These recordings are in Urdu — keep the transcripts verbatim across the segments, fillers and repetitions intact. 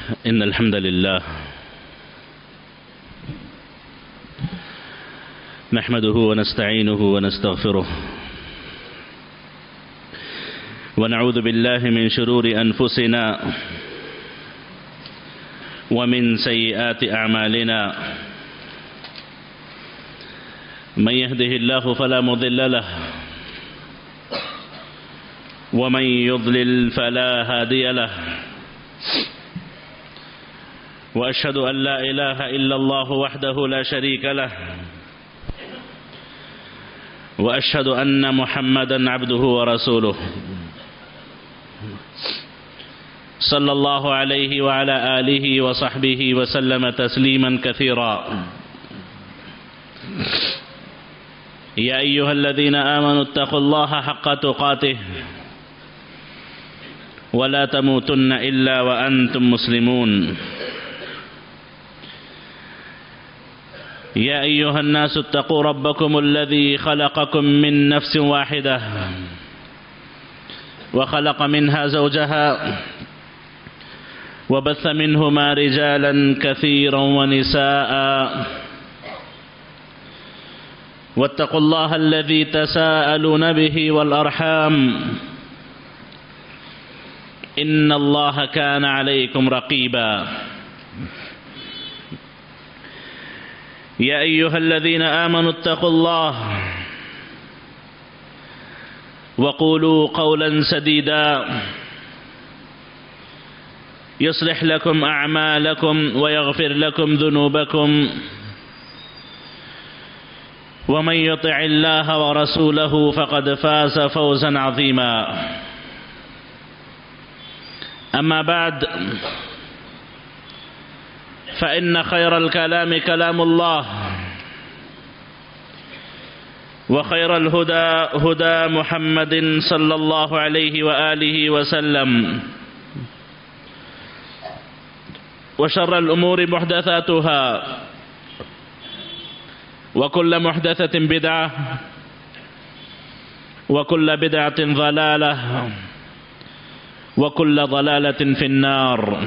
إن الحمد لله نحمده ونستعينه ونستغفره ونعوذ بالله من شرور أنفسنا ومن سيئات أعمالنا من يهده الله فلا مضل له ومن يضلل فلا هادي له وأشهد أن لا إله إلا الله وحده لا شريك له وأشهد أن محمدا عبده ورسوله صلى الله عليه وعلى آله وصحبه وسلم تسليما كثيرا. يا أيها الذين آمنوا اتقوا الله حق تقاته ولا تموتن إلا وأنتم مسلمون. يا أيها الناس اتقوا ربكم الذي خلقكم من نفس واحدة وخلق منها زوجها وبث منهما رجالا كثيرا ونساء واتقوا الله الذي تساءلون به والأرحام إن الله كان عليكم رقيبا. يا أيها الذين آمنوا اتقوا الله وقولوا قولا سديدا يصلح لكم أعمالكم ويغفر لكم ذنوبكم ومن يطع الله ورسوله فقد فاز فوزا عظيما. أما بعد فإن خير الكلام كلام الله وخير الهدى هدى محمد صلى الله عليه وآله وسلم وشر الأمور محدثاتها وكل محدثة بدعة وكل بدعة ضلالة وكل ضلالة في النار.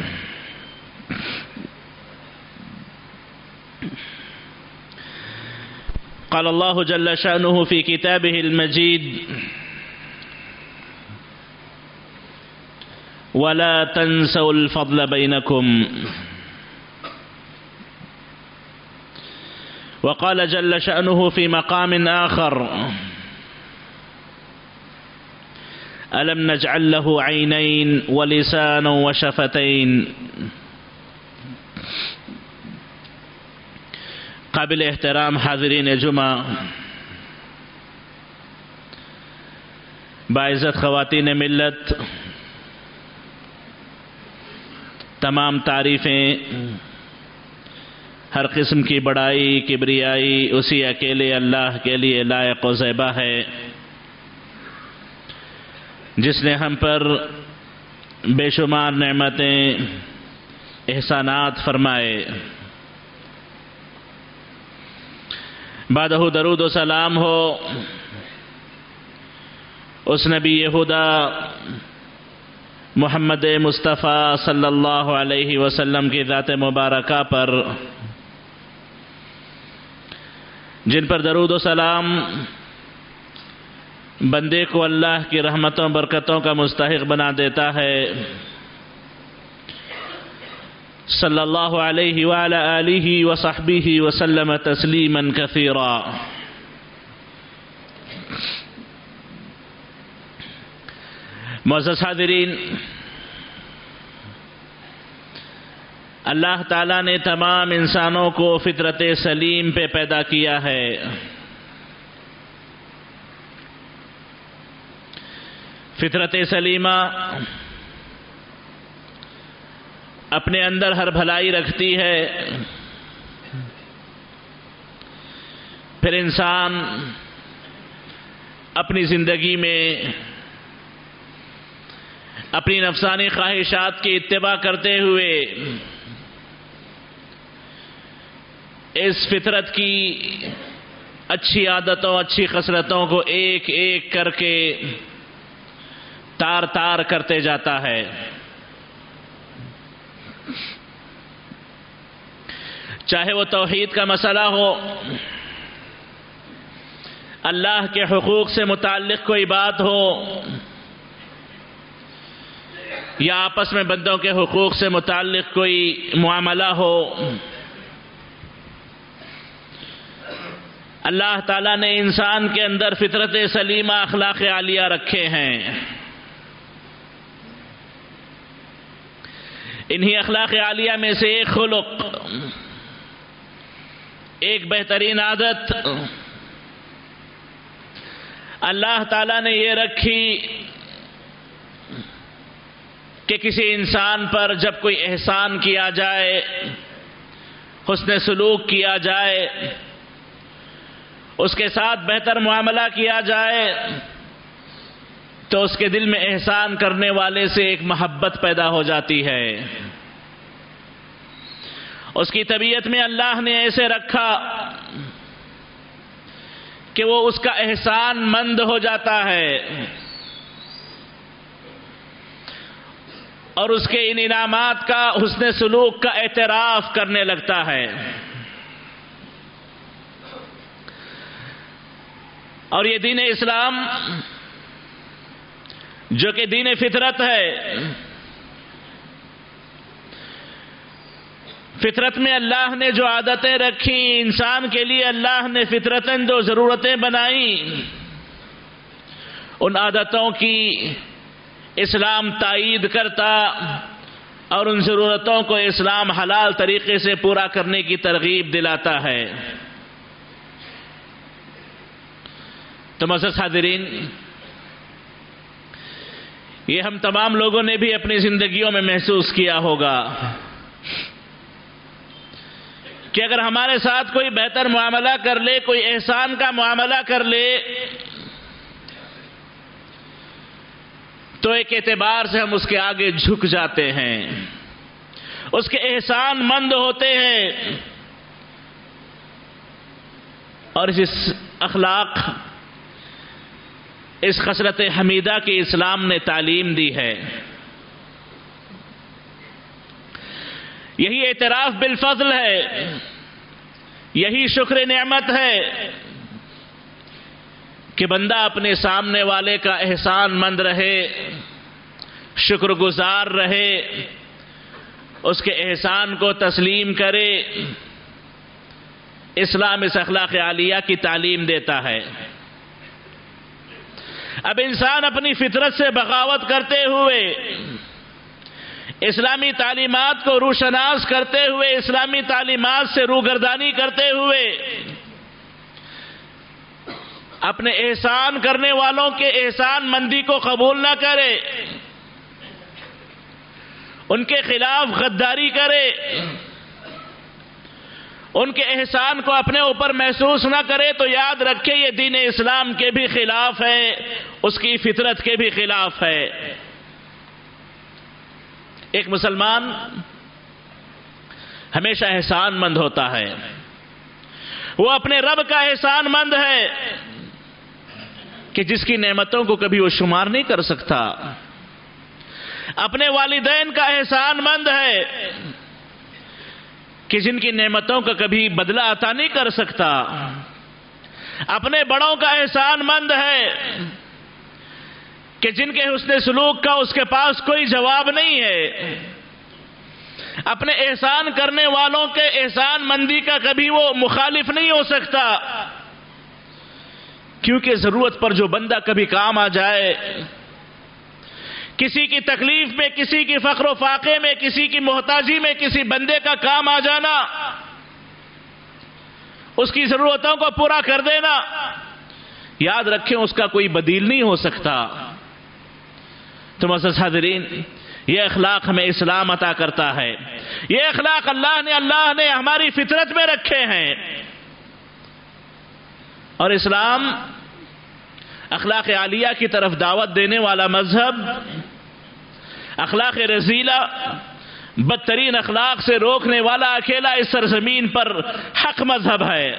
قال الله جل شأنه في كتابه المجيد: ولا تنسوا الفضل بينكم. وقال جل شأنه في مقام آخر: ألم نجعل له عينين ولسانا وشفتين. قابل احترام حاضرین جمعہ، باعزت خواتین ملت، تمام تعریفیں، ہر قسم کی بڑائی کبریائی اسی اکیلے اللہ کے لیے لائق و زیبا ہے، جس نے ہم پر بے شمار نعمتیں احسانات فرمائے. بعدہ درود و سلام ہو اس نبی خدا محمد مصطفیٰ صلی اللہ علیہ وسلم کی ذات مبارکہ پر، جن پر درود و سلام بندے کو اللہ کی رحمتوں برکتوں کا مستحق بنا دیتا ہے. صلی اللہ علیہ وعلی آلہ وصحبہ وسلم تسلیما کثیرا. معزز حاضرین، اللہ تعالیٰ نے تمام انسانوں کو فطرت سلیم پہ پیدا کیا ہے. فطرت سلیمہ اپنے اندر ہر بھلائی رکھتی ہے. پھر انسان اپنی زندگی میں اپنی نفسانی خواہشات کی اتباع کرتے ہوئے اس فطرت کی اچھی عادتوں اچھی خصلتوں کو ایک ایک کر کے تار تار کرتے جاتا ہے. چاہے وہ توحید کا مسئلہ ہو، اللہ کے حقوق سے متعلق کوئی بات ہو، یا آپس میں بندوں کے حقوق سے متعلق کوئی معاملہ ہو، اللہ تعالیٰ نے انسان کے اندر فطرت سلیمہ، اخلاق عالیہ رکھے ہیں۔ انہی اخلاق عالیہ میں سے ایک خلق، ایک بہترین عادت اللہ تعالیٰ نے یہ رکھی کہ کسی انسان پر جب کوئی احسان کیا جائے، حسن سلوک کیا جائے، اس کے ساتھ بہتر معاملہ کیا جائے، تو اس کے دل میں احسان کرنے والے سے ایک محبت پیدا ہو جاتی ہے۔ اس کی طبیعت میں اللہ نے ایسے رکھا کہ وہ اس کا احسان مند ہو جاتا ہے، اور اس کے ان انعامات کا، حسن سلوک کا اعتراف کرنے لگتا ہے۔ اور یہ دین اسلام جو کہ دین فطرت ہے، فطرت میں اللہ نے جو عادتیں رکھی، انسان کے لیے اللہ نے فطرتاً جو ضرورتیں بنائیں، ان عادتوں کی اسلام تائید کرتا اور ان ضرورتوں کو اسلام حلال طریقے سے پورا کرنے کی ترغیب دلاتا ہے۔ تو معزز حاضرین، یہ ہم تمام لوگوں نے بھی اپنی زندگیوں میں محسوس کیا ہوگا کہ اگر ہمارے ساتھ کوئی بہتر معاملہ کر لے، کوئی احسان کا معاملہ کر لے، تو ایک اعتبار سے ہم اس کے آگے جھک جاتے ہیں، اس کے احسان مند ہوتے ہیں، اور اس اخلاق، اس خصلت حمیدہ کی اسلام نے تعلیم دی ہے۔ یہی اعتراف بالفضل ہے، یہی شکر نعمت ہے کہ بندہ اپنے سامنے والے کا احسان مند رہے، شکر گزار رہے، اس کے احسان کو تسلیم کرے۔ اسلام اس اخلاق عالیہ کی تعلیم دیتا ہے۔ اب انسان اپنی فطرت سے بغاوت کرتے ہوئے، اسلامی تعلیمات کو روشناس کرتے ہوئے، اسلامی تعلیمات سے روگردانی کرتے ہوئے، اپنے احسان کرنے والوں کے احسان مندی کو قبول نہ کرے، ان کے خلاف غداری کرے، ان کے احسان کو اپنے اوپر محسوس نہ کرے، تو یاد رکھے یہ دین اسلام کے بھی خلاف ہے، اس کی فطرت کے بھی خلاف ہے۔ ایک مسلمان ہمیشہ احسان مند ہوتا ہے، وہ اپنے رب کا احسان مند ہے کہ جس کی نعمتوں کو کبھی وہ شمار نہیں کر سکتا، اپنے والدین کا احسان مند ہے کہ جن کی نعمتوں کا کبھی بدلہ عطا نہیں کر سکتا، اپنے بڑوں کا احسان مند ہے کہ جن کے حسن سلوک کا اس کے پاس کوئی جواب نہیں ہے، اپنے احسان کرنے والوں کے احسان مندی کا کبھی وہ مخالف نہیں ہو سکتا، کیونکہ ضرورت پر جو بندہ کبھی کام آ جائے، کسی کی تکلیف میں، کسی کی فقر و فاقے میں، کسی کی محتاجی میں کسی بندے کا کام آ جانا، اس کی ضرورتوں کو پورا کر دینا، یاد رکھیں اس کا کوئی بدیل نہیں ہو سکتا۔ تو معزز حاضرین، یہ اخلاق ہمیں اسلام عطا کرتا ہے، یہ اخلاق اللہ نے اللہ نے ہماری فطرت میں رکھے ہیں، اور اسلام اخلاق عالیہ کی طرف دعوت دینے والا مذہب، اخلاق رذیلہ، بدترین اخلاق سے روکنے والا اکیلا اس سرزمین پر حق مذہب ہے۔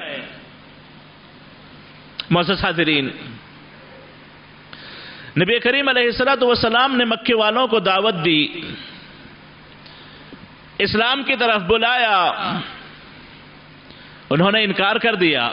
معزز حاضرین، نبی کریم علیہ الصلوۃ والسلام نے مکے والوں کو دعوت دی، اسلام کی طرف بلایا، انہوں نے انکار کر دیا.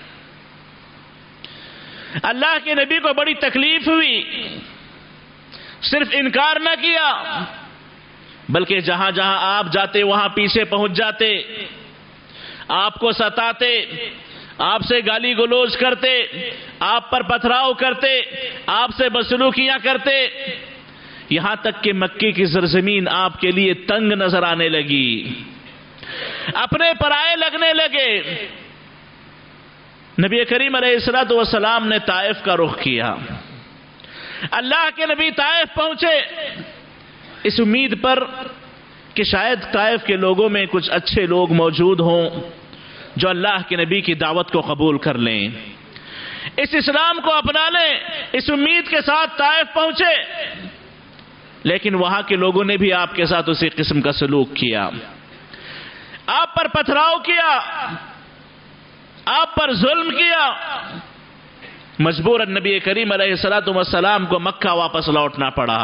اللہ کے نبی کو بڑی تکلیف ہوئی. صرف انکار نہ کیا بلکہ جہاں جہاں آپ جاتے وہاں پیچھے پہنچ جاتے، آپ کو ستاتے، آپ سے گالی گلوچ کرتے، آپ پر پتھراؤ کرتے، آپ سے بدسلوکیاں کرتے، یہاں تک کہ مکے کی سرزمین آپ کے لیے تنگ نظر آنے لگی، اپنے پرائے لگنے لگے. نبی کریم علیہ الصلوۃ والسلام نے طائف کا رخ کیا. اللہ کے نبی طائف پہنچے اس امید پر کہ شاید طائف کے لوگوں میں کچھ اچھے لوگ موجود ہوں جو اللہ کے نبی کی دعوت کو قبول کر لیں، اس اسلام کو اپنا لیں. اس امید کے ساتھ طائف پہنچے، لیکن وہاں کے لوگوں نے بھی آپ کے ساتھ اسی قسم کا سلوک کیا، آپ پر پتھراؤ کیا، آپ پر ظلم کیا. مجبوراً نبی کریم علیہ الصلوۃ والسلام کو مکہ واپس لوٹنا پڑا.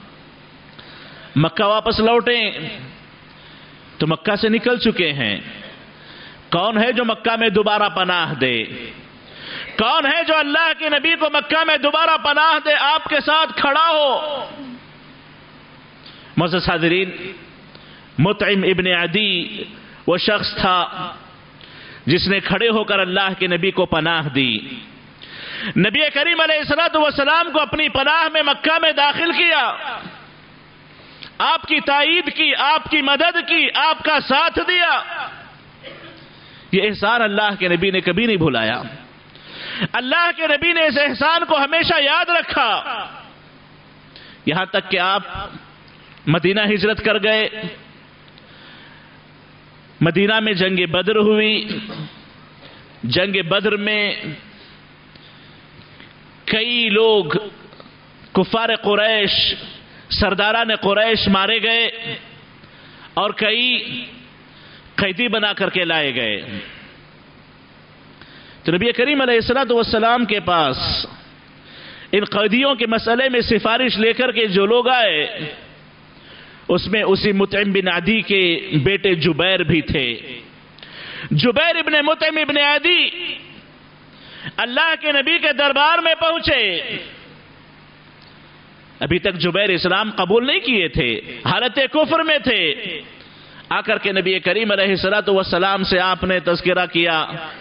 مکہ واپس لوٹیں تو مکہ سے نکل چکے ہیں. کون ہے جو مکہ میں دوبارہ پناہ دے؟ کون ہے جو اللہ کے نبی کو مکہ میں دوبارہ پناہ دے، آپ کے ساتھ کھڑا ہو؟ معزز حاضرین، مطعم ابن عدی وہ شخص تھا جس نے کھڑے ہو کر اللہ کے نبی کو پناہ دی. نبی کریم علیہ الصلوۃ والسلام کو اپنی پناہ میں مکہ میں داخل کیا، آپ کی تائید کی، آپ کی مدد کی، آپ کا ساتھ دیا. یہ احسان اللہ کے نبی نے کبھی نہیں بھلایا. اللہ کے نبی نے اس احسان کو ہمیشہ یاد رکھا. یہاں تک کہ آپ مدینہ ہجرت کر گئے. مدینہ میں جنگ بدر ہوئی. جنگ بدر میں کئی لوگ کفار قریش، سرداران قریش مارے گئے اور کئی قیدی بنا کر کے لائے گئے. تو نبی کریم علیہ الصلوۃ والسلام کے پاس ان قیدیوں کے مسئلے میں سفارش لے کر کے جو لوگ آئے، اس میں اسی مطعم بن عدی کے بیٹے جبیر بھی تھے. جبیر ابن مطعم ابن عدی اللہ کے نبی کے دربار میں پہنچے. ابھی تک جبیر اسلام قبول نہیں کیے تھے، حالت کفر میں تھے. آ کر کے نبی کریم علیہ الصلوۃ والسلام سے آپ نے تذکرہ کیا،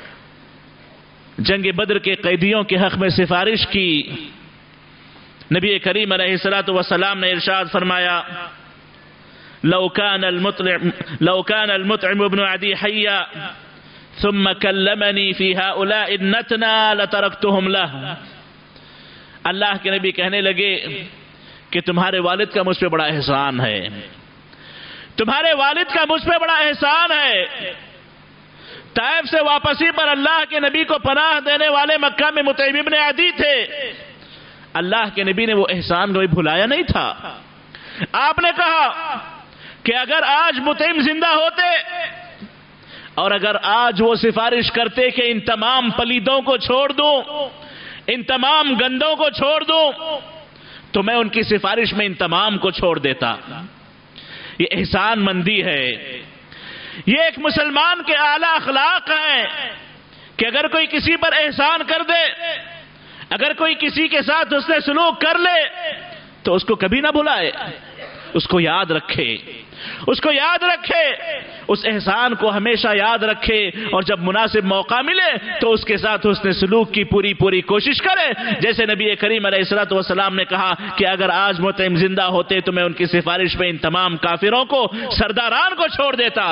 جنگ بدر کے قیدیوں کے حق میں سفارش کی. نبی کریم علیہ الصلوۃ والسلام نے ارشاد فرمایا، لو كان المطعم لو كان المطعم ابن عدي حيا ثم كلمني في هؤلاء النتنى لتركتهم له. اللہ کے نبی کہنے لگے کہ تمہارے والد کا مجھ پہ بڑا احسان ہے، تمہارے والد کا مجھ پہ بڑا احسان ہے. طائف سے واپسی پر اللہ کے نبی کو پناہ دینے والے مکہ میں مطعم ابن عدی تھے. اللہ کے نبی نے وہ احسان کوئی بھلایا نہیں تھا. آپ نے کہا کہ اگر آج مطعم زندہ ہوتے اور اگر آج وہ سفارش کرتے کہ ان تمام پلیدوں کو چھوڑ دوں، ان تمام گندوں کو چھوڑ دوں، تو میں ان کی سفارش میں ان تمام کو چھوڑ دیتا. یہ احسان مندی ہے. یہ ایک مسلمان کے اعلیٰ اخلاق ہیں کہ اگر کوئی کسی پر احسان کر دے، اگر کوئی کسی کے ساتھ حسن سلوک کر لے تو اس کو کبھی نہ بھلائے، اس کو یاد رکھے، اس کو یاد رکھے، اس احسان کو ہمیشہ یاد رکھے، اور جب مناسب موقع ملے تو اس کے ساتھ حسن سلوک کی پوری پوری کوشش کرے. جیسے نبی کریم علیہ الصلوۃ والسلام نے کہا کہ اگر آج مطعم زندہ ہوتے تو میں ان کی سفارش میں ان تمام کافروں کو، سرداران کو چھوڑ دیتا.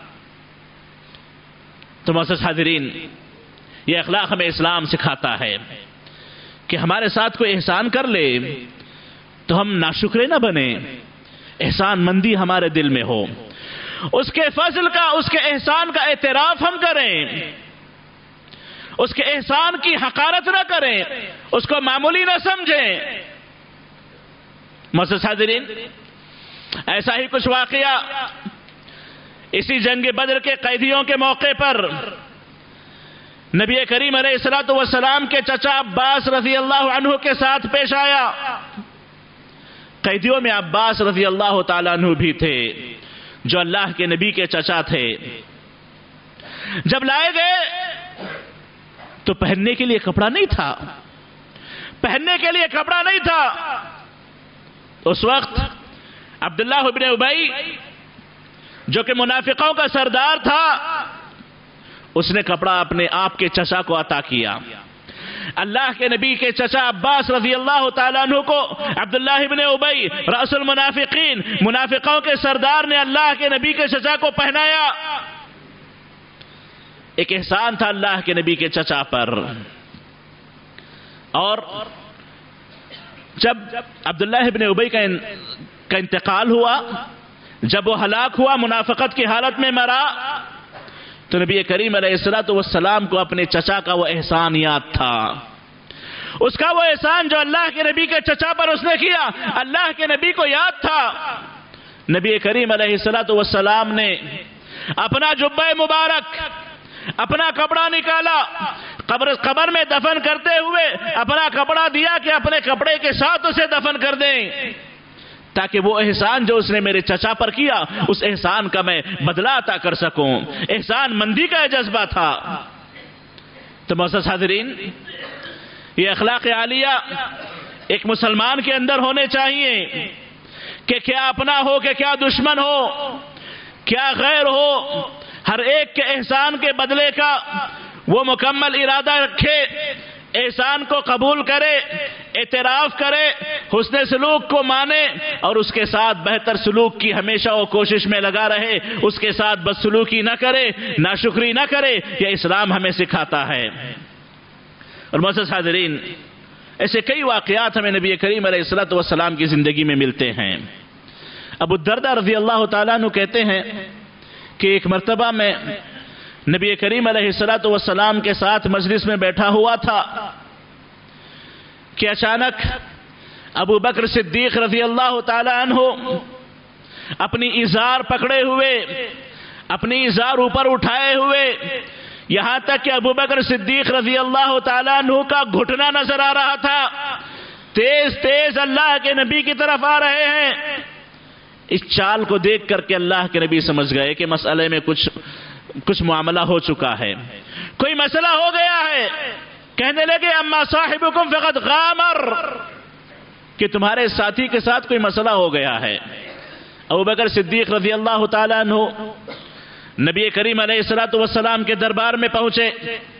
تو معزز حاضرین، یہ اخلاق ہمیں اسلام سکھاتا ہے کہ ہمارے ساتھ کوئی احسان کر لے تو ہم ناشکرے نہ بنیں، احسان مندی ہمارے دل میں ہو، اس کے فضل کا، اس کے احسان کا اعتراف ہم کریں، اس کے احسان کی حقارت نہ کریں، اس کو معمولی نہ سمجھیں. معزز حاضرین، ایسا ہی کچھ واقعہ اسی جنگ بدر کے قیدیوں کے موقع پر نبی کریم علیہ الصلوۃ والسلام کے چچا عباس رضی اللہ عنہ کے ساتھ پیش آیا. قیدیوں میں عباس رضی اللہ تعالیٰ عنہ بھی تھے جو اللہ کے نبی کے چچا تھے. جب لائے گئے تو پہننے کے لیے کپڑا نہیں تھا، پہننے کے لیے کپڑا نہیں تھا۔ اس وقت عبداللہ ابن ابی جو کہ منافقوں کا سردار تھا، اس نے کپڑا اپنے آپ کے چچا کو عطا کیا۔ اللہ کے نبی کے چچا عباس رضی اللہ تعالیٰ عنہ کو عبداللہ ابن ابی رأس المنافقین، منافقوں کے سردار نے اللہ کے نبی کے چچا کو پہنایا۔ ایک احسان تھا اللہ کے نبی کے چچا پر۔ اور جب عبداللہ ابن ابی کا انتقال ہوا، جب وہ ہلاک ہوا، منافقت کی حالت میں مرا، تو نبی کریم علیہ الصلوۃ والسلام کو اپنے چچا کا وہ احسان یاد تھا۔ اس کا وہ احسان جو اللہ کے نبی کے چچا پر اس نے کیا، اللہ کے نبی کو یاد تھا۔ نبی کریم علیہ الصلوۃ والسلام نے اپنا جبہ مبارک، اپنا کپڑا نکالا، قبر قبر میں دفن کرتے ہوئے اپنا کپڑا دیا کہ اپنے کپڑے کے ساتھ اسے دفن کر دیں، تاکہ وہ احسان جو اس نے میرے چچا پر کیا، اس احسان کا میں بدلہ عطا کر سکوں۔ احسان مندی کا جذبہ تھا۔ تو معزز حاضرین، یہ اخلاق عالیہ ایک مسلمان کے اندر ہونے چاہیے کہ کیا اپنا ہو کہ کیا دشمن ہو، کیا غیر ہو، ہر ایک کے احسان کے بدلے کا وہ مکمل ارادہ رکھے، احسان کو قبول کرے، اعتراف کرے، حسن سلوک کو مانے، اور اس کے ساتھ بہتر سلوک کی ہمیشہ وہ کوشش میں لگا رہے، اس کے ساتھ بدسلوکی نہ کرے، ناشکری نہ کرے۔ یہ اسلام ہمیں سکھاتا ہے۔ اور معزز حاضرین، ایسے کئی واقعات ہمیں نبی کریم علیہ الصلوۃ والسلام کی زندگی میں ملتے ہیں۔ ابو الدرداء رضی اللہ تعالیٰ عنہ کہتے ہیں کہ ایک مرتبہ میں نبی کریم علیہ الصلوۃ والسلام کے ساتھ مجلس میں بیٹھا ہوا تھا کہ اچانک ابو بکر صدیق رضی اللہ تعالی عنہ اپنی ازار پکڑے ہوئے، اپنی ازار اوپر اٹھائے ہوئے، یہاں تک کہ ابو بکر صدیق رضی اللہ تعالی عنہ کا گھٹنا نظر آ رہا تھا، تیز تیز اللہ کے نبی کی طرف آ رہے ہیں۔ اس چال کو دیکھ کر کے اللہ کے نبی سمجھ گئے کہ مسئلے میں کچھ کچھ معاملہ ہو چکا ہے، کوئی مسئلہ ہو گیا ہے۔ کہنے لگے اما صاحبکم فقد غامر، کہ تمہارے ساتھی کے ساتھ کوئی مسئلہ ہو گیا ہے۔ ابو بکر صدیق رضی اللہ تعالیٰ عنہ نبی کریم علیہ الصلوۃ والسلام کے دربار میں پہنچے،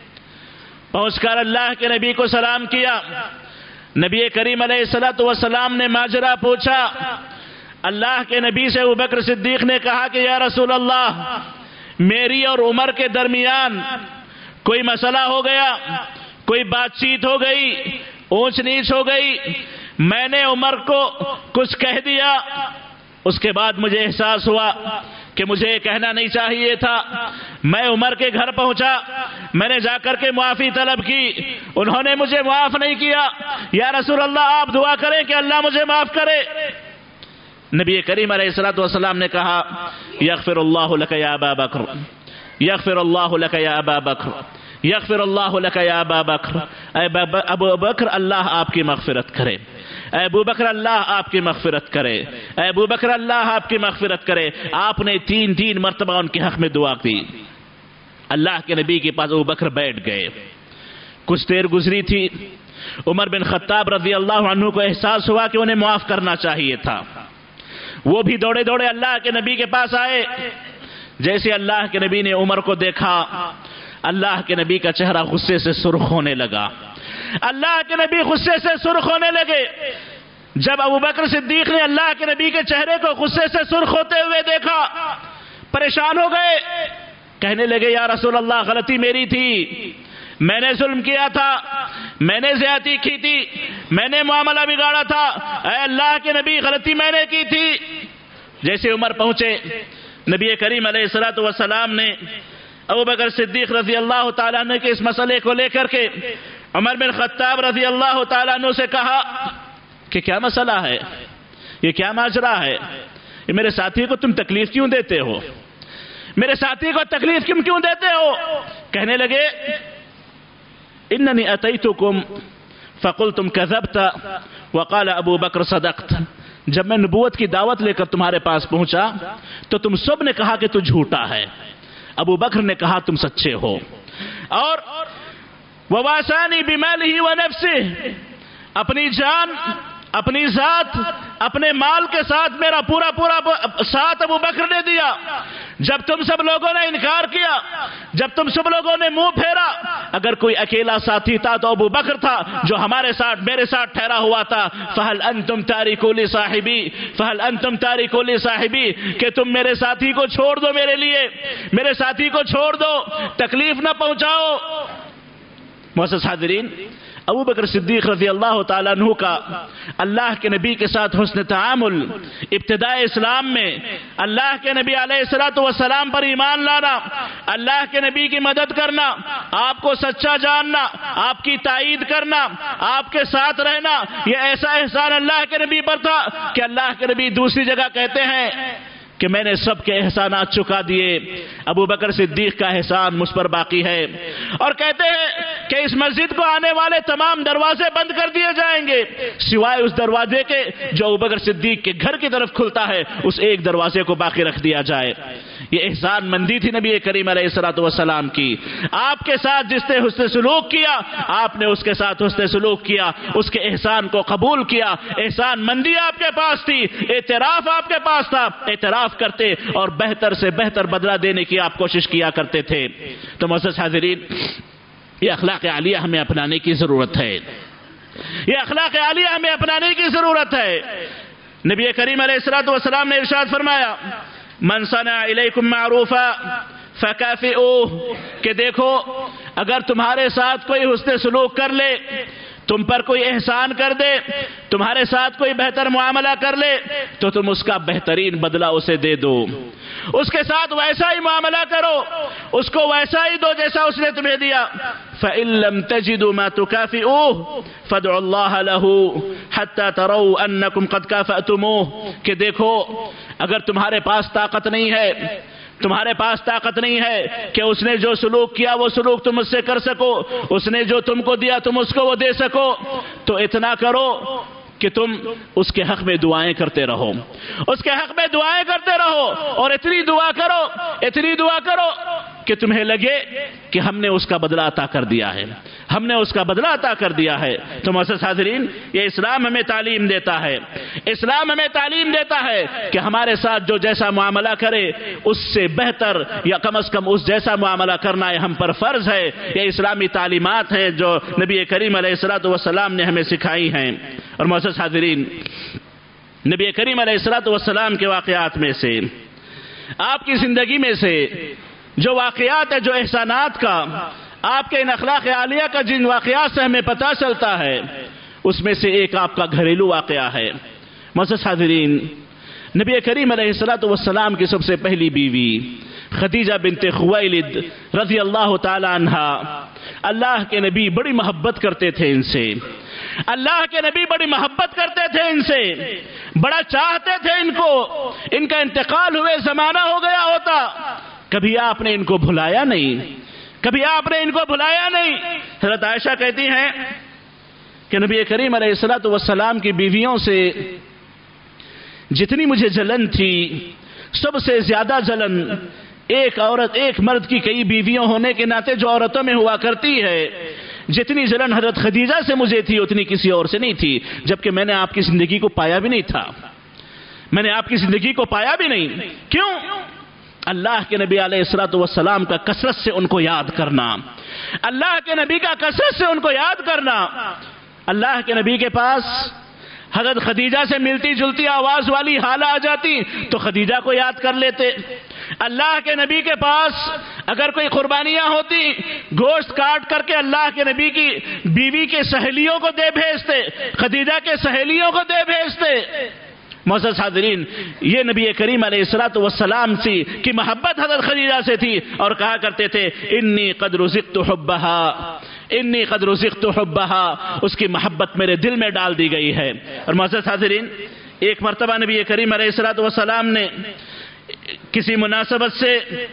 پہنچ کر اللہ کے نبی کو سلام کیا۔ نبی کریم علیہ الصلوۃ والسلام نے ماجرا پوچھا۔ اللہ کے نبی سے ابو بکر صدیق نے کہا کہ یا رسول اللہ، میری اور عمر کے درمیان کوئی مسئلہ ہو گیا، کوئی بات چیت ہو گئی، اونچ نیچ ہو گئی، میں نے عمر کو کچھ کہہ دیا، اس کے بعد مجھے احساس ہوا کہ مجھے یہ کہنا نہیں چاہیے تھا۔ میں عمر کے گھر پہنچا، میں نے جا کر کے معافی طلب کی، انہوں نے مجھے معاف نہیں کیا۔ یا رسول اللہ، آپ دعا کریں کہ اللہ مجھے معاف کرے۔ نبی کریم علیہ الصلوۃ والسلام نے کہا یغفر اللہ لک یا ابا بکر، یغفر اللہ لک یا ابا بکر، یغفر اللہ لک یا ابا بکر۔ اے ابو بکر، اللہ آپ کی مغفرت کرے، اے ابو بکر اللہ آپ کی مغفرت کرے، اے ابو بکر اللہ آپ کی مغفرت کرے۔ آپ نے تین تین مرتبہ ان کے حق میں دعا کی۔ اللہ کے نبی کے پاس ابو بکر بیٹھ گئے۔ کچھ دیر گزری تھی، عمر بن خطاب رضی اللہ عنہ کو احساس ہوا کہ انہیں معاف کرنا چاہیے تھا۔ وہ بھی دوڑے دوڑے اللہ کے نبی کے پاس آئے۔ جیسے اللہ کے نبی نے عمر کو دیکھا، اللہ کے نبی کا چہرہ غصے سے سرخ ہونے لگا، اللہ کے نبی غصے سے سرخ ہونے لگے۔ جب ابو بکر صدیق نے اللہ کے نبی کے چہرے کو غصے سے سرخ ہوتے ہوئے دیکھا، پریشان ہو گئے، کہنے لگے یا رسول اللہ، غلطی میری تھی، میں نے ظلم کیا تھا، میں نے زیادتی کی تھی، میں نے معاملہ بگاڑا تھا، اے اللہ کے نبی غلطی میں نے کی تھی۔ جیسے عمر پہنچے، نبی کریم علیہ الصلوۃ والسلام نے ابو بکر صدیق رضی اللہ تعالیٰ عنہ کے اس مسئلے کو لے کر کے عمر بن خطاب رضی اللہ تعالیٰ عنہ سے کہا کہ کیا مسئلہ ہے، یہ کیا ماجرا ہے، یہ میرے ساتھی کو تم تکلیف کیوں دیتے ہو، میرے ساتھی کو تکلیف کیوں کیوں دیتے ہو؟ کہنے لگے اننی اتیتکم فقلتم کذبت وقال ابو بکر صدقت۔ جب میں نبوت کی دعوت لے کر تمہارے پاس پہنچا تو تم سب نے کہا کہ تو جھوٹا ہے۔ अबू बकर ने कहा तुम सच्चे हो। और ववासानी बिमालिही व नफ्सिही, अपनी जान, अपनी जात, अपने माल के साथ मेरा पूरा पूरा साथ अबू बकर ने दिया। जब तुम सब लोगों ने इनकार किया, जब तुम सब लोगों ने मुंह फेरा, अगर कोई अकेला साथी था तो अबू बकर था जो हमारे साथ मेरे साथ ठहरा हुआ था। फहल अंतुम तारिकू ली साहिबी, फहल अंतुम तारिकू ली साहिबी, कि तुम मेरे साथी को छोड़ दो, मेरे लिए मेरे साथी को छोड़ दो, तकलीफ ना पहुंचाओ। मोअज़्ज़ज़ हाज़िरीन, अबू बकर सिद्दीक़ रज़ी अल्लाह ताला अन्हु का अल्लाह के नबी के साथ हुस्न तामुल, इब्तिदाए इस्लाम में अल्लाह के नबी अलैहिस्सलातु वस्सलाम पर ईमान लाना, अल्लाह के नबी की मदद करना, आपको सच्चा जानना, आपकी ताईद करना, आपके साथ रहना, यह ऐसा एहसान अल्लाह के नबी पर था कि अल्लाह के नबी दूसरी जगह कहते हैं कि मैंने सबके एहसानात चुका दिए, अबू बकर सिद्दीक का एहसान मुझ पर बाकी है। और कहते हैं कि इस मस्जिद को आने वाले तमाम दरवाजे बंद कर दिए जाएंगे सिवाय उस दरवाजे के जो अबू बकर सिद्दीक के घर की तरफ खुलता है, उस एक दरवाजे को बाकी रख दिया जाए। ये एहसान मंदी थी नबी करीम अलैहिस्सलातु वस्सलाम की। आपके साथ जिसने हुस्न सलूक किया, आपने उसके साथ हुस्न सलूक किया, उसके एहसान को कबूल किया। एहसान मंदी आपके पास थी, एतराफ आपके पास था, एतराफ करते और बेहतर से बेहतर बदला देने की आप कोशिश किया करते थे। तो मोअज़्ज़ज़ हाज़िरीन, ये अखलाक आलिया हमें अपनाने की जरूरत है, ये अखलाक आलिया हमें अपनाने की जरूरत है। नबी करीम अलैहिस्सलातु वस्सलाम ने इरशाद फरमाया, मन सना इलैकुम मारूफा फकाफिऊह, कि देखो अगर तुम्हारे साथ कोई हुस्न सलूक कर ले, तुम पर कोई एहसान कर दे, तुम्हारे साथ कोई बेहतर मुआमला कर ले, तो तुम उसका बेहतरीन बदला उसे दे दो, उसके साथ वैसा ही मुआमला करो, उसको वैसा ही दो जैसा उसने तुम्हें दिया। फ़इन लम तजिदू मा तुकाफ़िऊह फ़दउल्लाह लहू हत्ता तरौ अन्नकुम क़द काफ़अतुमूह, कि देखो अगर तुम्हारे पास ताकत नहीं है, तुम्हारे पास ताकत नहीं है कि उसने जो सलूक किया वो सलूक तुम उससे कर सको, उसने जो तुमको दिया तुम उसको वो दे सको, तो इतना करो कि तुम उसके हक में दुआएं करते रहो, उसके हक में दुआएं करते रहो, और इतनी दुआ करो, इतनी दुआ करो कि तुम्हें लगे कि हमने उसका बदला अता कर दिया है, हमने उसका बदला अता कर दिया है। तो मोअज़्ज़ज़ हाज़िरीन, ये इस्लाम हमें तालीम देता है, इस्लाम हमें तालीम देता है कि हमारे साथ जो जैसा मुआमला करे उससे बेहतर या कम अज कम उस जैसा मुआमला करना ये हम पर फर्ज है। ये इस्लामी तालीमात हैं जो नबी करीम अलैहिस्सलातु वस्सलाम ने हमें सिखाई हैं। और मोअज़्ज़ज़ हाज़िरीन, नबी करीम अलैहिस्सलातु वस्सलाम के वाक़यात में से, आपकी ज़िंदगी में से जो वाक़यात है, जो एहसानात का, आपके इन अखलाक आलिया का जिन वाक़यात से हमें पता चलता है, उसमें से एक आपका घरेलू वाक़या है। मोअज़्ज़ज़ हाज़िरीन, नबी करीम अलैहिस्सलातु वस्सलाम की सबसे पहली बीवी खदीजा बिन्ते खुवैलिद रज़ी अल्लाह ताला अन्हा, अल्लाह के नबी बड़ी मोहब्बत करते थे इनसे, अल्लाह के नबी बड़ी मोहब्बत करते थे इनसे, बड़ा चाहते थे इनको। इनका इंतकाल हुए ज़माना हो गया होता, कभी आपने इनको भुलाया नहीं, कभी आपने इनको भुलाया नहीं। हज़रत आयशा कहती हैं कि नबी करीम अलैहिस्सलातु वस्सलाम की बीवियों से जितनी मुझे जलन थी, सबसे ज्यादा जलन एक औरत, एक मर्द की कई बीवियों होने के नाते जो औरतों में हुआ करती है, जितनी जलन हज़रत खदीजा से मुझे थी उतनी किसी और से नहीं थी। जबकि मैंने आपकी जिंदगी को पाया भी नहीं था, मैंने आपकी जिंदगी को पाया भी नहीं। क्यों? अल्लाह के नबी अलैहिस्सलातु वस्सलाम का कसरत से उनको याद करना, अल्लाह के नबी का कसरत से उनको याद करना। अल्लाह के नबी के पास हज़रत खदीजा से मिलती जुलती आवाज वाली हाला आ जाती तो खदीजा को याद कर लेते। अल्लाह के नबी के पास अगर कोई कुर्बानियां होती, गोश्त काट करके अल्लाह के नबी की बीवी के सहेलियों को दे भेजते, खदीजा के सहेलियों को दे भेजते। मोअज़्ज़ज़ हाज़िरीन, ये नबी करीम अलैहिस्सलातु वस्सलाम सी की मोहब्बत हज़रत खदीजा से थी और कहा करते थे, इन्नी क़द रुज़िक़्तु हुब्बहा, इन्नी क़द रुज़िक़्तु हुब्बहा, उसकी मोहब्बत मेरे दिल में डाल दी गई है। और मोअज़्ज़ज़ हाज़िरीन, एक मरतबा नबी करीम अलैहिस्सलातु वस्सलाम ने किसी मुनासबत से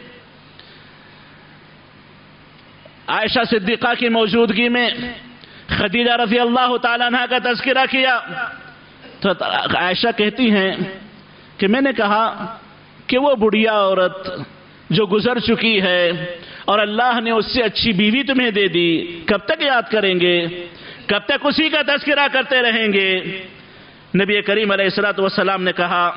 आयशा सिद्दीक़ा की मौजूदगी में खदीजा रज़ी अल्लाह ताला अन्हा का तज़किरा किया तो आयशा कहती हैं कि मैंने कहा कि वो बुढ़िया औरत جو گزر چکی ہے اور اللہ نے اس سے اچھی بیوی تمہیں دے دی، کب تک یاد کریں گے؟ کب تک اسی کا تذکرہ کرتے رہیں گے؟ نبی کریم علیہ الصلوۃ والسلام نے کہا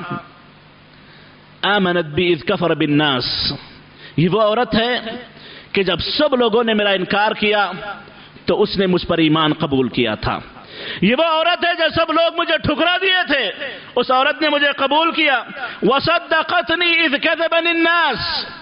آمنت بی اذ کفر بالناس، یہ وہ عورت ہے کہ جب سب لوگوں نے میرا انکار کیا تو اس نے مجھ پر ایمان قبول کیا تھا۔ یہ وہ عورت ہے جب سب لوگ مجھے ٹھکرا دیے تھے، اس عورت نے مجھے قبول کیا۔ وصدقتنی اذ کذبنی الناس،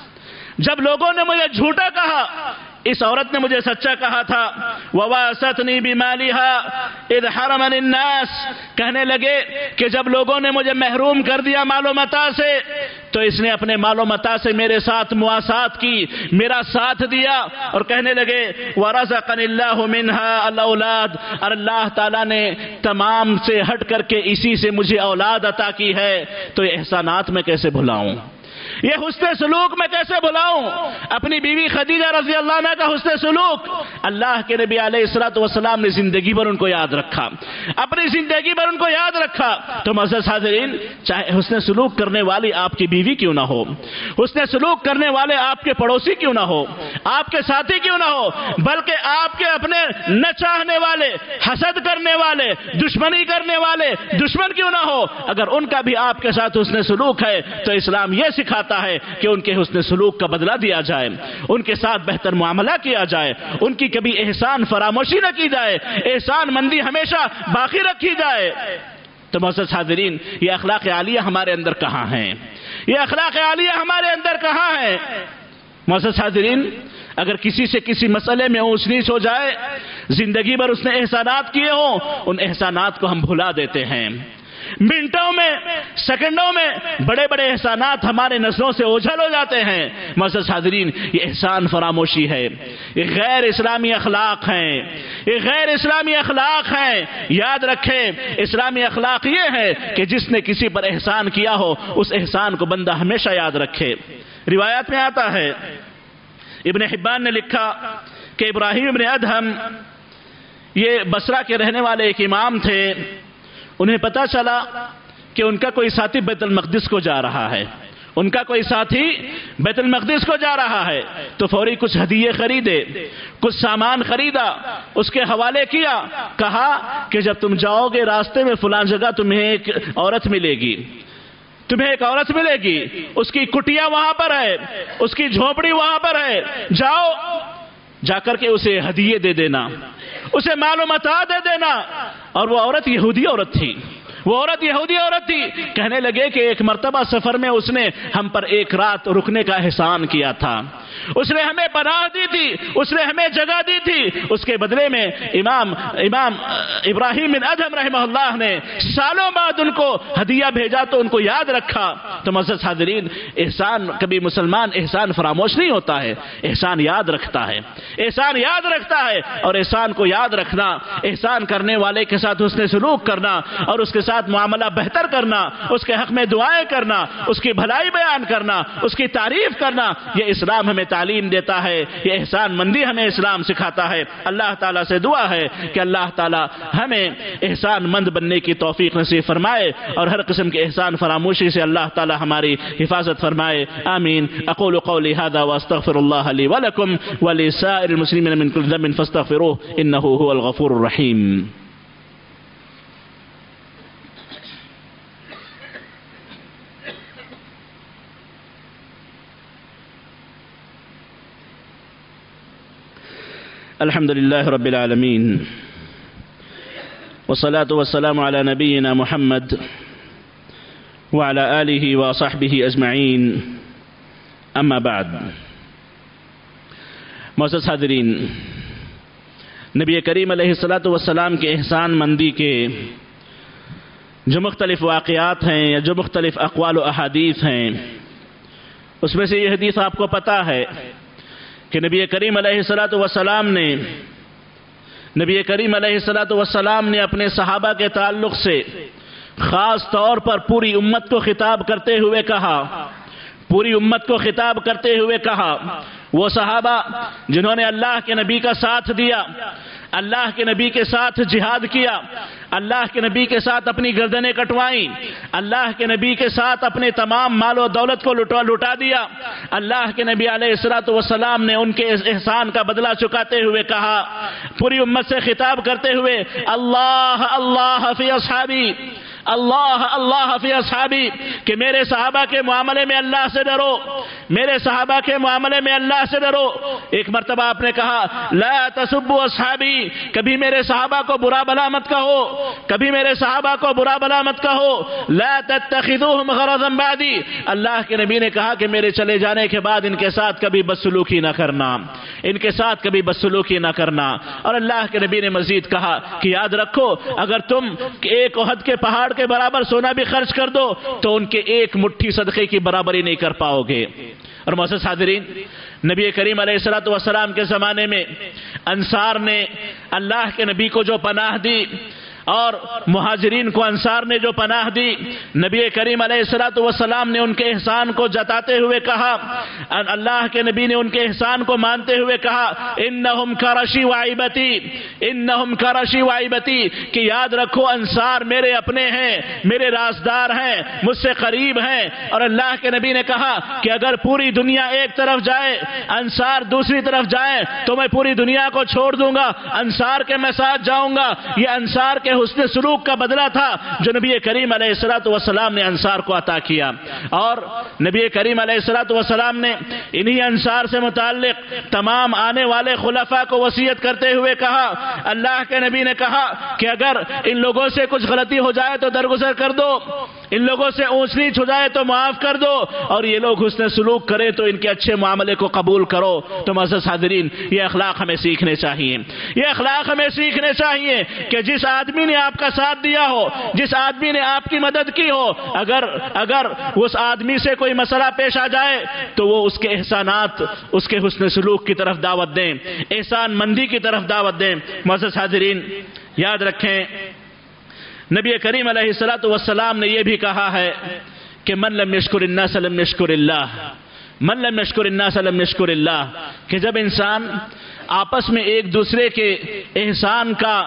جب لوگوں نے مجھے جھوٹا کہا اس عورت نے مجھے سچا کہا تھا۔ وواستنی بمالها اذ حرمنی الناس، کہنے لگے کہ جب لوگوں نے مجھے محروم کر دیا مال و متاع سے تو اس نے اپنے مال و متاع سے میرے ساتھ مواسات کی، میرا ساتھ دیا، اور کہنے لگے ورزقنی اللہ منها الاولاد، اور اللہ تعالیٰ نے تمام سے ہٹ کر کے اسی سے مجھے اولاد عطا کی ہے، تو یہ احسانات میں کیسے بھلاؤں، یہ حسن سلوک میں کیسے بھلاؤں؟ اپنی بیوی خدیجہ رضی اللہ عنہ کا حسن سلوک اللہ کے نبی علیہ الصلوۃ والسلام نے زندگی بھر ان کو یاد رکھا، اپنی زندگی بھر ان کو یاد رکھا۔ تو معزز حاضرین، چاہے حسن سلوک کرنے والی آپ کی بیوی کیوں نہ ہو، حسن سلوک کرنے والے آپ کے پڑوسی کیوں نہ ہو، آپ کے ساتھی کیوں نہ ہو، بلکہ آپ کے اپنے نہ چاہنے والے، حسد کرنے والے، دشمنی کرنے والے دشمن کیوں نہ ہو، اگر ان کا بھی آپ کے ساتھ حسن سلوک ہے تو اسلام یہ سکھاتا ہے کہ ان کے حسن سلوک کا بدلہ دیا جائے، ان کے ساتھ بہتر معاملہ کیا جائے، ان کی کبھی احسان فراموشی نہ کی جائے، احسان مندی ہمیشہ باقی رکھی جائے۔ تو معزز حاضرین، یہ اخلاق عالیہ ہمارے اندر کہاں ہیں؟ یہ اخلاق عالیہ ہمارے اندر کہاں ہیں؟ معزز حاضرین، اگر کسی سے کسی مسئلے میں اونچ نیچ ہو جائے، زندگی بھر اس نے احسانات کیے ہوں، ان احسانات کو ہم بھلا دیتے ہیں، منٹوں میں، سیکنڈوں میں بڑے بڑے احسانات ہمارے نظروں سے اوجھل ہو جاتے ہیں۔ معزز حاضرین، یہ احسان فراموشی ہے، یہ غیر اسلامی اخلاق ہیں، یہ غیر اسلامی اخلاق ہیں۔ یاد رکھیں، اسلامی اخلاق یہ ہے کہ جس نے کسی پر احسان کیا ہو اس احسان کو بندہ ہمیشہ یاد رکھے۔ روایات میں آتا ہے، ابن حبان نے لکھا کہ ابراہیم ابن ادہم یہ بصرہ کے رہنے والے ایک امام تھے، انہیں پتا چلا کہ ان کا کوئی ساتھی بیت المقدس کو جا رہا ہے، ان کا کوئی ساتھی بیت المقدس کو جا رہا ہے، تو فوری کچھ ہدیے خریدے، کچھ سامان خریدا، اس کے حوالے کیا، کہا کہ جب تم جاؤ گے راستے میں فلان جگہ تمہیں ایک عورت ملے گی، تمہیں ایک عورت ملے گی، اس کی کٹیا وہاں پر ہے، اس کی جھونپڑی وہاں پر ہے، جاؤ، جا کر کے اسے ہدیے دے دینا، اسے مال و متاع دے دینا۔ اور وہ عورت یہودی عورت تھی، وہ عورت یہودی عورت تھی۔ کہنے لگے کہ ایک مرتبہ سفر میں اس نے ہم پر ایک رات رکنے کا احسان کیا تھا، اس نے ہمیں پناہ دی تھی، اس نے ہمیں جگہ دی تھی، اس کے بدلے میں امام امام ابراہیم بن ادہم رحمہ اللہ نے سالوں بعد ان کو ہدیہ بھیجا تو ان کو یاد رکھا۔ تو معزز حاضرین، احسان کبھی مسلمان احسان فراموش نہیں ہوتا ہے، احسان یاد رکھتا ہے، احسان یاد رکھتا ہے، اور احسان کو یاد رکھنا، احسان کرنے والے کے ساتھ حسن سلوک کرنا اور اس کے ساتھ معاملہ بہتر کرنا، اس کے حق میں دعائیں کرنا، اس کی بھلائی بیان کرنا، اس کی تعریف کرنا، یہ اسلام ہمیں تعلیم دیتا ہے، یہ احسان مندی ہمیں اسلام سکھاتا ہے۔ اللہ تعالیٰ سے دعا ہے کہ اللہ تعالیٰ ہمیں احسان مند بننے کی توفیق نصیب فرمائے اور ہر قسم کے احسان فراموشی سے اللہ تعالیٰ ہماری حفاظت فرمائے۔ آمین۔ اقول قولی هذا واستغفر الله لي ولكم ولسائر المسلمين من كل ذنب فاستغفروه انه هو الغفور الرحيم۔ الحمد لله رب العالمين والصلاة والسلام على نبينا محمد وعلى آله وصحبه أجمعين أما بعد۔ معزز حاضرین، نبی کریم علیہ الصلاۃ والسلام کے احسان مندی کے جو مختلف واقعات ہیں یا جو مختلف اقوال و احادیث ہیں، اس میں سے یہ حدیث آپ کو پتہ ہے کہ نبی کریم علیہ الصلاۃ والسلام نے نبی کریم علیہ الصلاۃ والسلام نے اپنے صحابہ کے تعلق سے خاص طور پر پوری امت کو خطاب کرتے ہوئے کہا پوری امت کو خطاب کرتے ہوئے کہا وہ صحابہ جنہوں نے اللہ کے نبی کا ساتھ دیا، اللہ کے نبی کے ساتھ جہاد کیا، اللہ کے نبی کے ساتھ اپنی گردنیں کٹوائیں، اللہ کے نبی کے ساتھ اپنے تمام مال و دولت کو لٹا لٹا دیا، اللہ کے نبی علیہ الصلوۃ والسلام نے ان کے احسان کا بدلہ چکاتے ہوئے کہا، پوری امت سے خطاب کرتے ہوئے، اللہ اللہ فی اصحابی، اللہ اللہ فی اصحابی، کہ میرے صحابہ کے معاملے میں اللہ سے ڈرو، میرے صحابہ کے معاملے میں اللہ سے ڈرو۔ ایک مرتبہ آپ نے کہا، لا تسبوا اصحابی، کبھی میرے صحابہ کو برا بھلا مت کہو، کبھی میرے صحابہ کو برا بھلا مت کہو، لا تتخذوہم غرضا بعدی، اللہ کے نبی نے کہا کہ میرے چلے جانے کے بعد ان کے ساتھ کبھی بدسلوکی نہ کرنا، ان کے ساتھ کبھی بدسلوکی نہ کرنا۔ اور اللہ کے نبی نے مزید کہا کہ یاد رکھو، اگر تم ایک احد کے پہاڑ کے برابر سونا بھی خرچ کر دو تو ان کے ایک مٹھی صدقے کی برابری نہیں کر پاؤ گے۔ اور معزز حاضرین، نبی کریم علیہ الصلوۃ والسلام کے زمانے میں انصار نے اللہ کے نبی کو جو پناہ دی اور مہاجرین کو انصار نے جو پناہ دی، نبی کریم علیہ الصلوۃ والسلام نے ان کے احسان کو جتاتے ہوئے کہا، اللہ کے نبی نے ان کے احسان کو مانتے ہوئے کہا، انہم کرشی وعیبتی، انہم کرشی وعیبتی، کہ یاد رکھو انصار میرے اپنے ہیں، میرے رازدار ہیں، مجھ سے قریب ہیں۔ اور اللہ کے نبی نے کہا کہ اگر پوری دنیا ایک طرف جائے، انصار دوسری طرف جائیں، تو میں پوری دنیا کو چھوڑ دوں گا، انصار کے میں ساتھ جاؤں گا۔ یہ انصار کے حسن سلوک کا بدلہ تھا جو نبی کریم علیہ الصلوۃ والسلام نے انصار کو عطا کیا۔ اور نبی کریم علیہ الصلوۃ والسلام نے انہی انصار سے متعلق تمام آنے والے خلفاء کو وصیت کرتے ہوئے کہا، اللہ کے نبی نے کہا کہ اگر ان لوگوں سے کچھ غلطی ہو جائے تو درگزر کر دو، ان لوگوں سے اونچ نیچ ہو جائے تو معاف کر دو، اور یہ لوگ حسن سلوک کریں تو ان کے اچھے معاملے کو قبول کرو۔ تو معزز حاضرین، یہ اخلاق ہمیں سیکھنے چاہیے، یہ اخلاق ہمیں سیکھنے چاہیے کہ جس آدمی نے آپ کا ساتھ دیا ہو، جس آدمی نے آپ کی مدد کی ہو، اگر اگر اس آدمی سے کوئی مسئلہ پیش آ جائے تو وہ اس کے احسانات، اس کے حسن سلوک کی طرف دعوت دیں، احسان مندی کی طرف دعوت دیں۔ معزز حاضرین، یاد رکھیں نبی کریم علیہ الصلوۃ والسلام نے یہ بھی کہا ہے کہ من لم یشکر الناس لم یشکر اللہ، من لم یشکر الناس لم یشکر اللہ، کہ جب انسان آپس میں ایک دوسرے کے احسان کا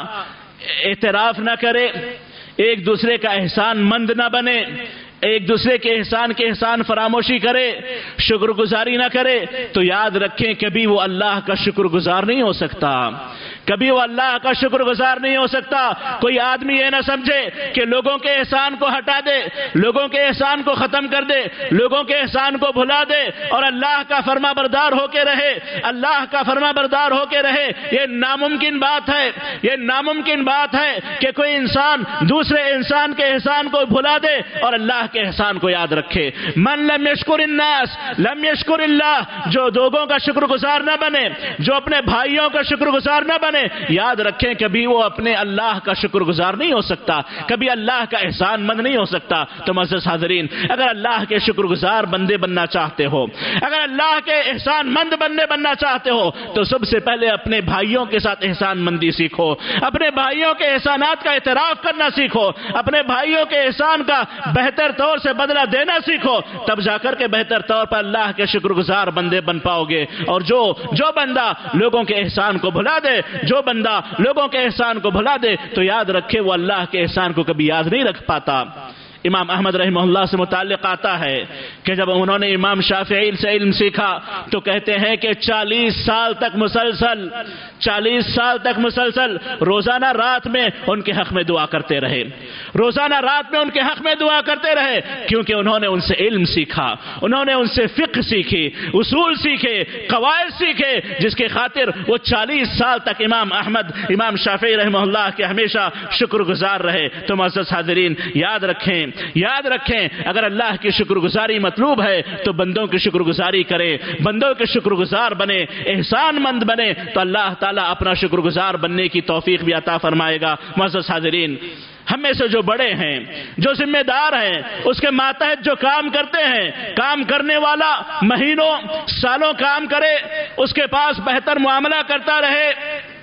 اعتراف نہ کرے، ایک دوسرے کا احسان مند نہ بنے، ایک دوسرے کے احسان کے احسان فراموشی کرے، شکر گزاری نہ کرے، تو یاد رکھیں کبھی وہ اللہ کا شکر گزار نہیں ہو سکتا، کبھی وہ اللہ کا شکر گزار نہیں ہو سکتا۔ کوئی آدمی یہ نہ سمجھے کہ لوگوں کے احسان کو ہٹا دے، لوگوں کے احسان کو ختم کر دے، لوگوں کے احسان کو بھلا دے اور اللہ کا فرما بردار ہو کے رہے، اللہ کا فرما بردار ہو کے رہے۔ یہ ناممکن بات ہے، یہ ناممکن بات ہے کہ کوئی انسان دوسرے انسان کے احسان کو بھلا دے اور اللہ کے احسان کو یاد رکھے۔ من لم یشکر الناس لم یشکر اللہ، جو لوگوں کا شکر گزار نہ بنے، جو اپنے بھائیوں کا شکر گزار نہ بنے، یاد رکھیں کبھی وہ اپنے اللہ کا شکر گزار نہیں ہو سکتا، کبھی اللہ کا احسان مند نہیں ہو سکتا۔ تو معزز حاضرین، اگر اللہ کے شکر گزار بندے بننا چاہتے ہو، اگر اللہ کے احسان مند بندے بننا چاہتے ہو، تو سب سے پہلے اپنے بھائیوں کے ساتھ احسان مندی سیکھو، اپنے بھائیوں کے احسانات کا اعتراف کرنا سیکھو، اپنے بھائیوں کے احسان کا بہتر طور سے بدلہ دینا سیکھو، تب جا کر کے بہتر طور پر اللہ کے شکر گزار بندے بن پاؤ گے۔ اور جو جو بندہ لوگوں کے احسان کو بھلا دے، جو بندہ لوگوں کے احسان کو بھلا دے، تو یاد رکھے وہ اللہ کے احسان کو کبھی یاد نہیں رکھ پاتا۔ امام احمد رحمہ اللہ سے متعلق آتا ہے کہ جب انہوں نے امام شافعی سے علم سیکھا تو کہتے ہیں کہ چالیس سال تک مسلسل چالیس سال تک مسلسل روزانہ رات میں ان کے حق میں دعا کرتے رہے، روزانہ رات میں ان کے حق میں دعا کرتے رہے، کیونکہ انہوں نے ان سے علم سیکھا، انہوں نے ان سے فقہ سیکھی، اصول سیکھے، قواعد سیکھے، جس کے خاطر وہ چالیس سال تک امام احمد امام شافعی رحمہ اللہ کے ہمیشہ شکر گزار رہے۔ تو معزز حاضرین، یاد رکھیں یاد رکھیں اگر اللہ کی شکر گزاری مطلوب ہے تو بندوں کی شکر گزاری کریں، بندوں کے شکر گزار بنے، احسان مند بنے، تو اللہ تعالیٰ اپنا شکر گزار بننے کی توفیق بھی عطا فرمائے گا۔ معزز حاضرین، ہم میں سے جو بڑے ہیں، جو ذمہ دار ہیں، اس کے ماتحت جو کام کرتے ہیں، کام کرنے والا مہینوں سالوں کام کرے، اس کے پاس بہتر معاملہ کرتا رہے،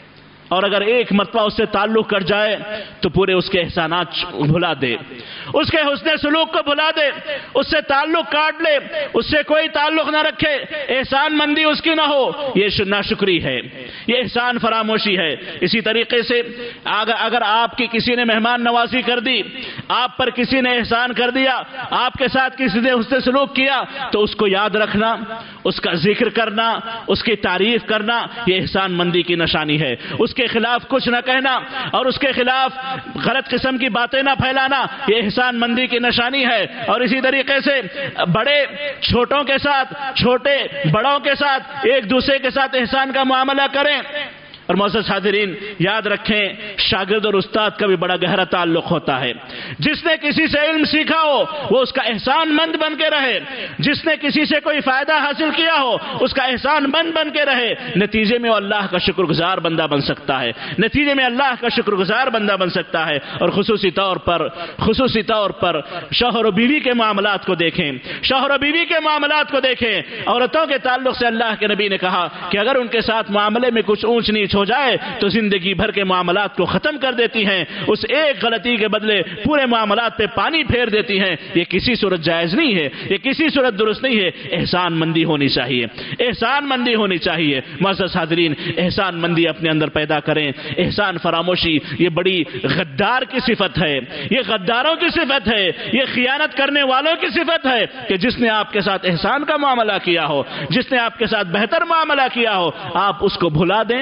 اور اگر ایک مرتبہ اس سے تعلق کر جائے تو پورے اس کے احسانات بھلا دے، اس کے حسن سلوک کو بھلا دے، اس سے تعلق کاٹ لے، اس سے کوئی تعلق نہ رکھے، احسان مندی اس کی نہ ہو، یہ ناشکری ہے، یہ احسان فراموشی ہے۔ اسی طریقے سے اگر آپ کی کسی نے مہمان نوازی کر دی، آپ پر کسی نے احسان کر دیا، آپ کے ساتھ کسی نے حسن سلوک کیا، تو اس کو یاد رکھنا، اس کا ذکر کرنا، اس کی تعریف کرنا، یہ احسان مندی کی نشانی ہے۔ اس کے خلاف کچھ نہ کہنا اور اس کے خلاف غلط قسم کی باتیں نہ پھیلانا، یہ احسان مندی کی نشانی ہے۔ اور اسی طریقے سے بڑے چھوٹوں کے ساتھ، چھوٹے بڑوں کے ساتھ ایک دوسرے کے ساتھ احسان کا معاملہ کریں۔ اور معزز حاضرین، یاد رکھیں شاگرد اور استاد کا بھی بڑا گہرا تعلق ہوتا ہے۔ جس نے کسی سے علم سیکھا ہو وہ اس کا احسان مند بن کے رہے، جس نے کسی سے کوئی فائدہ حاصل کیا ہو اس کا احسان مند بن کے رہے، نتیجے میں وہ اللہ کا شکر گزار بندہ بن سکتا ہے، نتیجے میں اللہ کا شکر گزار بندہ بن سکتا ہے۔ اور خصوصی طور پر خصوصی طور پر شوہر و بیوی کے معاملات کو دیکھیں، شوہر و بیوی کے معاملات کو دیکھیں۔ عورتوں کے تعلق سے اللہ کے نبی نے کہا کہ اگر ان کے ساتھ معاملے میں کچھ اونچ نیچ ہو جائے تو زندگی بھر کے معاملات کو ختم کر دیتی ہیں، اس ایک غلطی کے بدلے پورے معاملات پہ پانی پھیر دیتی ہیں۔ یہ کسی صورت جائز نہیں ہے، یہ کسی صورت درست نہیں ہے۔ احسان مندی ہونی چاہیے، احسان مندی ہونی چاہیے۔ معزز حاضرین، احسان مندی اپنے اندر پیدا کریں۔ احسان فراموشی یہ بڑی غدار کی صفت ہے، یہ غداروں کی صفت ہے، یہ خیانت کرنے والوں کی صفت ہے کہ جس نے آپ کے ساتھ احسان کا معاملہ کیا ہو، جس نے آپ کے ساتھ بہتر معاملہ کیا ہو، آپ اس کو بھلا دیں،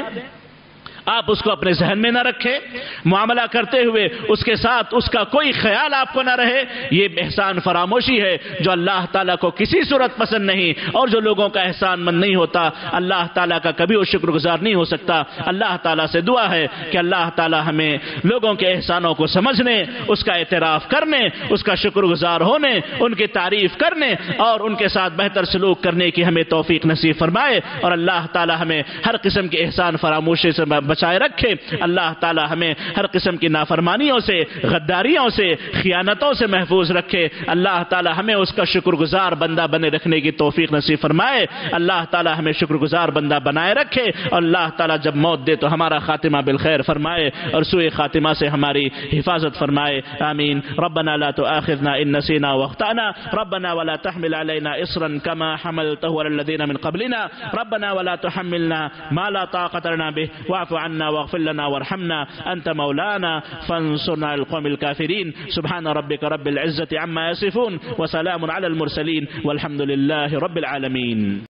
آپ اس کو اپنے ذہن میں نہ رکھیں، معاملہ کرتے ہوئے اس کے ساتھ اس کا کوئی خیال آپ کو نہ رہے، یہ احسان فراموشی ہے جو اللہ تعالیٰ کو کسی صورت پسند نہیں۔ اور جو لوگوں کا احسان مند نہیں ہوتا، اللہ تعالیٰ کا کبھی وہ شکر گزار نہیں ہو سکتا۔ اللہ تعالیٰ سے دعا ہے کہ اللہ تعالیٰ ہمیں لوگوں کے احسانوں کو سمجھنے، اس کا اعتراف کرنے، اس کا شکر گزار ہونے، ان کی تعریف کرنے اور ان کے ساتھ بہتر سلوک کرنے کی ہمیں توفیق نصیب فرمائے۔ اور اللہ تعالیٰ ہمیں ہر قسم کے احسان فراموشی سے بچائے رکھے۔ اللہ تعالی ہمیں ہر قسم کی نافرمانیوں سے، غداریوں سے، خیانتوں سے محفوظ رکھے۔ اللہ تعالی ہمیں اس کا شکر گزار بندہ بنے رکھنے کی توفیق نصیب فرمائے۔ اللہ تعالی ہمیں شکر گزار بندہ بنائے رکھے، اور اللہ تعالی جب موت دے تو ہمارا خاتمہ بالخیر فرمائے اور سوء خاتمہ سے ہماری حفاظت فرمائے۔ آمین۔ ربنا لا تؤاخذنا ان نسينا واخطأنا ربنا ولا تحمل علينا اصرا كما حملته على الذين من قبلنا ربنا ولا تحملنا ما لا طاقة لنا به واعف عنا واغفر لنا وارحمنا أنت مولانا فانصرنا على القوم الكافرين سبحان ربك رب العزة عما يصفون وسلام على المرسلين والحمد لله رب العالمين.